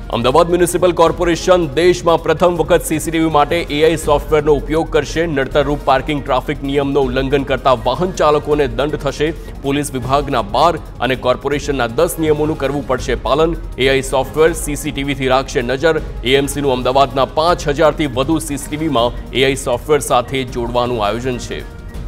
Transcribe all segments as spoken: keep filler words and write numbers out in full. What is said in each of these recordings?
Ahmedabad municipal corporation દેશમાં પ્રથમ વખત સીસીટીવી માટે એઆઈ સોફ્ટવેરનો ઉપયોગ કરશે। નડતરરૂપ પાર્કિંગ ટ્રાફિક નિયમનો ઉલ્લંઘન કરતા વાહન ચાલકોને દંડ થશે। પોલીસ વિભાગના બાર અને કોર્પોરેશનના દસ નિયમોનું કરવું પડશે પાલન। એઆઈ સોફ્ટવેર સીસીટીવીથી રાખશે નજર। એએમસીનું અમદાવાદના પાંચ હજારથી વધુ સીસીટીવીમાં એઆઈ સોફ્ટવેર સાથે જોડવાનું આયોજન છે।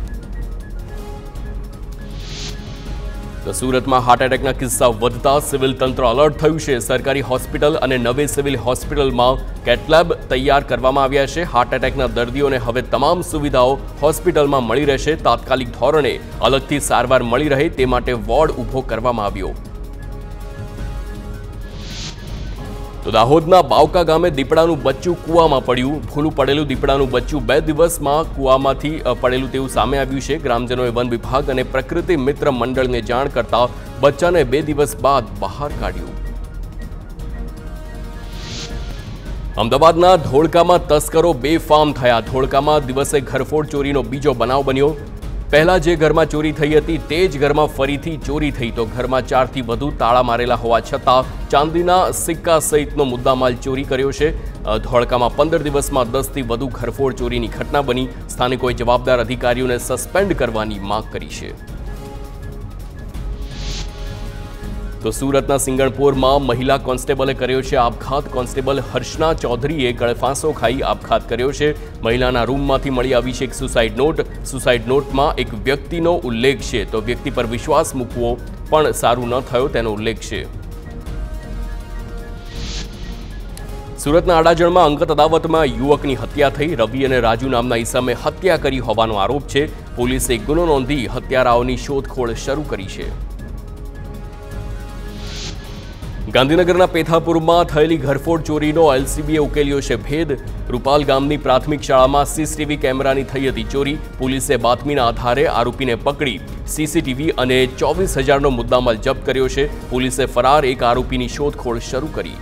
तो सूरत में हार्ट एटेक किस्सा वधता सिविल तंत्र अलर्ट थयुं छे। सरकारी हॉस्पिटल और नवी सिविल हॉस्पिटल में कैटलेब तैयार करवामां आव्या छे। हार्ट एटेकना दर्दीओने हवे तमाम सुविधाओं हॉस्पिटल में मळी रहेशे। तात्कालिक धोरणे अलगथी सारवार मळी रहे ते माटे वोर्ड ऊभो करवामां आव्यो। तो दाहोदना बावका गामे दीपड़ानुं बच्चुं कूवामां पड्युं। भूલું પડેલું દીપડાનું બચ્ચું બે દિવસમાં કૂવામાંથી પડેલું તેવું સામે આવ્યું છે। ગ્રામજનોએ વન વિભાગ અને પ્રકૃતિ મિત્ર મંડળને જાણ કરતા બચ્ચાને બે દિવસ બાદ બહાર કાઢ્યું। અમદાવાદના ધોળકામાં તસ્કરો બેફામ થયા। ધોળકામાં દિવસે ઘરફોડ ચોરીનો બીજો બનાવ બન્યો। पहला जे घर में चोरी थई हती ते ज घर में फरीथी चोरी थई। तो घर में चार थी वधु ताळा मारेला होवा छतां चांदीना सिक्का सहितनो मुद्दामाल चोरी कर्यो छे। धोळका में पंदर दिवस में दस थी वधु घरफोड़ चोरीनी घटना बनी। स्थानिकोए जवाबदार अधिकारीओने सस्पेन्ड करवानी मांग करी छे। तो सूरतना सिंगणपुर में महिला कोन्स्टेबले कर्यो छे आपघात। कोन्स्टेबल हर्षना चौधरीए गळफांसो खाई आपघात कर्यो छे। महिलाना रूममांथी मळी आवी छे एक सुसाइड नोट। सुसाइड नोट में एक व्यक्तिनो उल्लेख छे। तो व्यक्ति पर विश्वास मूकवो पण सारू न थयो तेनो उल्लेख छे। सूरतना अडाजण में अंगत अदावत में युवकनी हत्या थई। रवि और राजू नामना ईसमे हत्या करी होवानो आरोप छे। पोलीसे गुनो नोंधी हत्याराओनी शोधखोळ शरू करी छे। गांधीनगरना पेथापुरमा थयेली घरफोड चोरीनो एलसीबीए उकेल्यो छे भेद। रूपाल गामनी प्राथमिक शाळामां सीसीटीवी केमेरानी थई हती चोरी। पोलीसे बातमीना आधारे आरोपीने पकड़ी सीसीटीवी अने चौवीस हजारनो मुद्दामाल जप्त कर्यो छे। पोलीसे फरार एक आरोपीनी शोधखोळ शरू करी।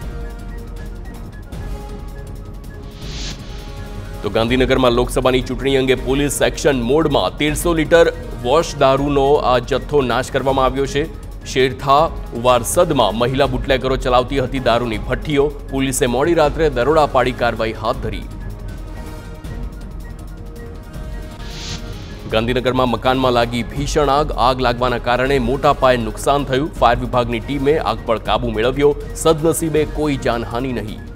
तो गांधीनगर में लोकसभा चूंटणी अंगे पोलीस एक्शन मोड में तेरसो लीटर वॉश दारूनो आ जत्थो नाश करवामां आव्यो छे। शेरथा वारसद में महिला बुटलेगरो चलावती हती दारूनी भट्टीओ। पोलीसे मोडी रात्रे दरोड़ा पाड़ी कार्रवाई हाथ धरी। गांधीनगर में मकान में लागी भीषण आग। आग लागवाना कारणे मोटा पाये नुकसान थयुं। फायर विभागनी टीमे आग पर काबू मेळव्यो। सदनसीबे कोई जानहानि नहीं।